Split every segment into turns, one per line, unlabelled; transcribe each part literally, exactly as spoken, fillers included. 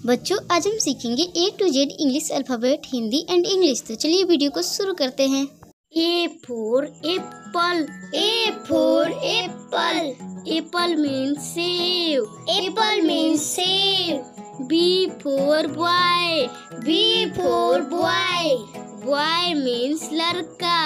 बच्चों आज हम सीखेंगे A to Z English alphabet Hindi and English. तो चलिए वीडियो को शुरू करते हैं।
A for apple. A for apple. Apple means save. Apple means save. B for boy. B for boy. Boy means लड़का.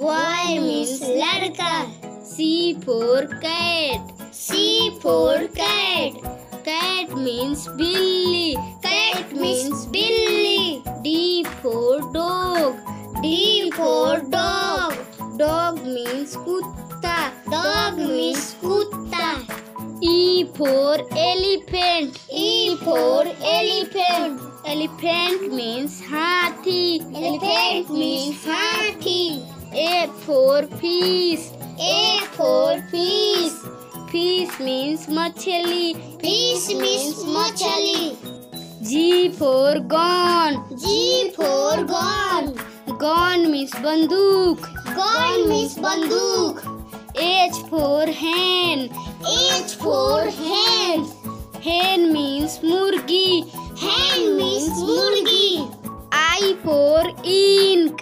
Boy means लड़का. C for cat. C for cat. Cat means बिल्ली. Cat means बिल्ली. D for dog. D for dog. Dog means कुत्ता. Dog means कुत्ता. E for elephant. E for elephant. Elephant means हाथी. Elephant means हाथी. F for fish. A for fish. Fish means मछली. Fish means मछली. G for gun. G for gun. Gun means बंदूक. Gun means बंदूक. H for hen. H for hen. Hen means मुर्गी. Hen means मुर्गी. I for ink.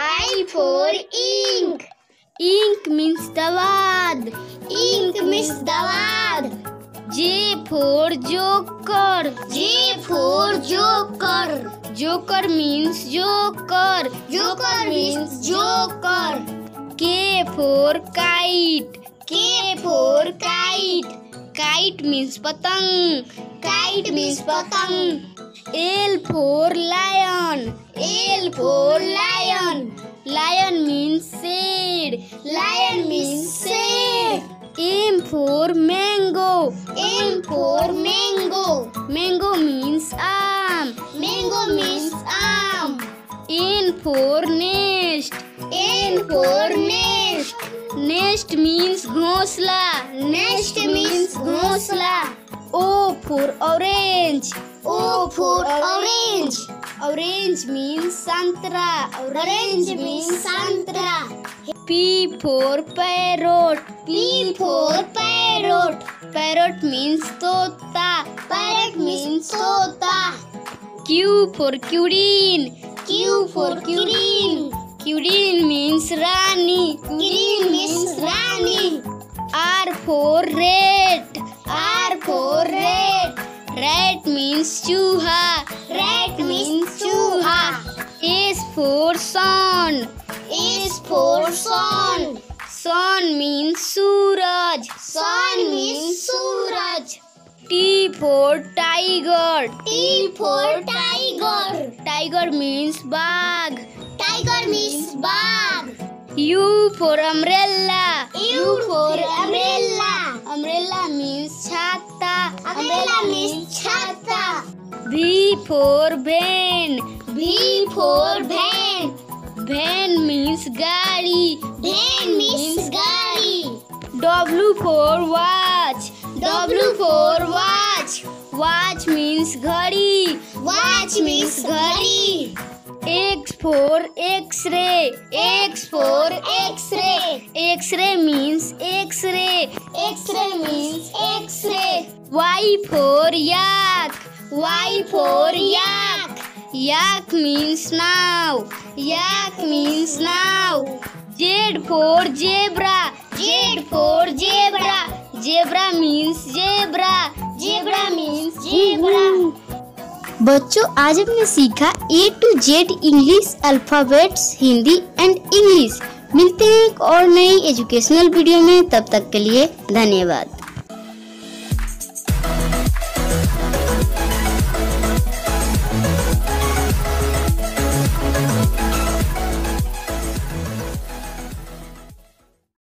I for ink. Ink means दवाद. Ink means दवाद. J for joker. J for joker. Joker means joker. Joker means joker. K for kite. K for kite. Kite means पतंग. Kite means पतंग. L for lion. L for lion. Lion means शेर. Lion means शेर. M for mango. M for mango. Mango means आम. Mango means आम. N for nest. N for nest. Nest means घोंसला. Nest means घोंसला. O for orange. O for orange. Orange means संतरा. Orange means संतरा. P for parrot. P for parrot. Parrot means तोता. Parrot means तोता. Q for queen. Q for queen. Queen means Rani. Queen means Rani. R for rat. R for rat. Rat means चूहा. Rat means चूहा. S for sun. S for sun. Sun means Suraj. Sun means Suraj. T for tiger. T for tiger. Tiger means बाघ. Tiger means बाघ. U for umbrella. U for umbrella. Umbrella means छाता. Umbrella means छाता. V for van. V for van. Van means गाड़ी. Van means गाड़ी. W for watch. W for watch. Watch means घड़ी. Watch means घड़ी. X for X-ray. X for X-ray. X-ray means X-ray. X-ray means X-ray. Y for yak. Y for yak. Yak means now. Yak means now. Z for zebra. Z for zebra. Zebra means zebra. Zebra means zebra.
बच्चों आज हमने सीखा A to Z English alphabets Hindi and English. मिलते हैं एक और नई educational video में, तब तक के लिए धन्यवाद।